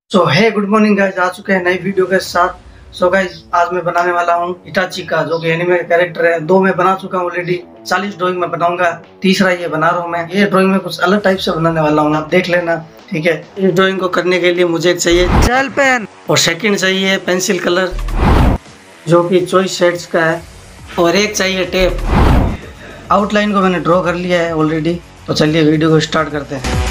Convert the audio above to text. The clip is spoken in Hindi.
सो है गुड मॉर्निंग गाइस, आ चुके हैं नई वीडियो के साथ। सो गाइस आज मैं बनाने वाला हूँ इटाची का, जो कि एनिमे कैरेक्टर है। 2 मैं बना चुका हूँ ऑलरेडी, 40 ड्राइंग में बनाऊंगा, तीसरा ये बना रहा हूँ मैं। ये ड्राइंग में कुछ अलग टाइप से बनाने वाला हूँ, आप देख लेना, ठीक है। इस ड्राइंग को करने के लिए मुझे चाहिए जेल पेन और सेकंड चाहिए पेंसिल कलर जो कि चॉइस शेड्स का है, और एक चाहिए टेप। आउटलाइन को मैंने ड्रॉ कर लिया है ऑलरेडी, तो चलिए वीडियो को स्टार्ट करते हैं।